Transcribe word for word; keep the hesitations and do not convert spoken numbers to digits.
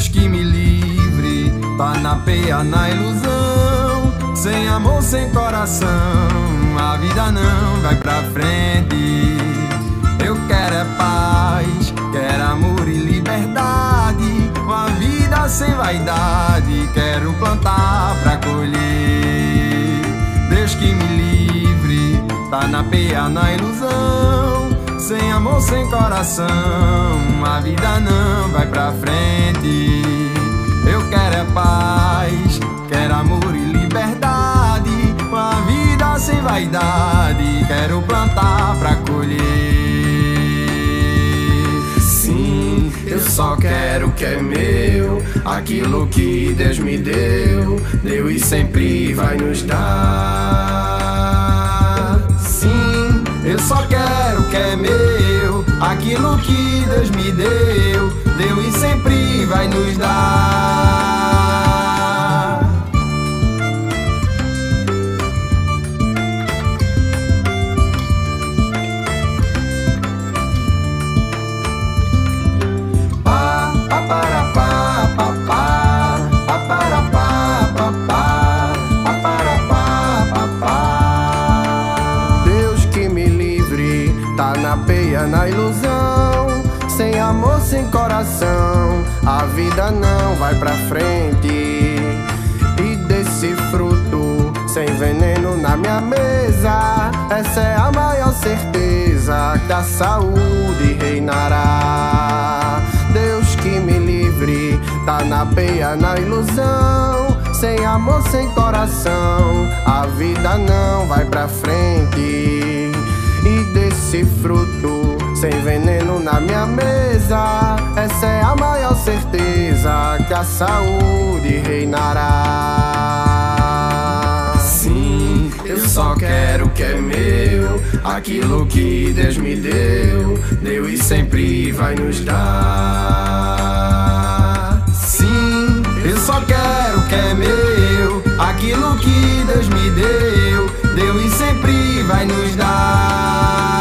que me livre, tá na peia, na ilusão, sem amor, sem coração, a vida não vai pra frente. Eu quero é paz, quero amor e liberdade, uma vida sem vaidade, quero plantar pra colher. Deus que me livre, tá na peia, na ilusão, sem amor, sem coração, a vida não vai pra frente. Eu quero é paz, quero amor e liberdade, uma vida sem vaidade, quero plantar pra colher. Sim, eu só quero o que é meu, aquilo que Deus me deu, deu e sempre vai nos dar. Sim, eu só quero o que é meu, aquilo que Deus me deu, deu e sempre vai nos dar. Pá, pá, para, pá, pá, pá, pá, para, pá, pá, pá, pá, para, pá, pá, pá. Deus que me livre, tá na peia, na ilusão, sem amor, sem coração, a vida não vai pra frente. E desse fruto, sem veneno na minha mesa, essa é a maior certeza, que a saúde reinará. Deus que me livre, tá na peia, na ilusão, sem amor, sem coração, a vida não vai pra frente. E desse fruto, sem veneno na minha mesa, essa é a maior certeza, que a saúde reinará. Sim, eu só quero o que é meu, aquilo que Deus me deu, deu e sempre vai nos dar. Sim, eu só quero o que é meu, aquilo que Deus me deu, deu e sempre vai nos dar.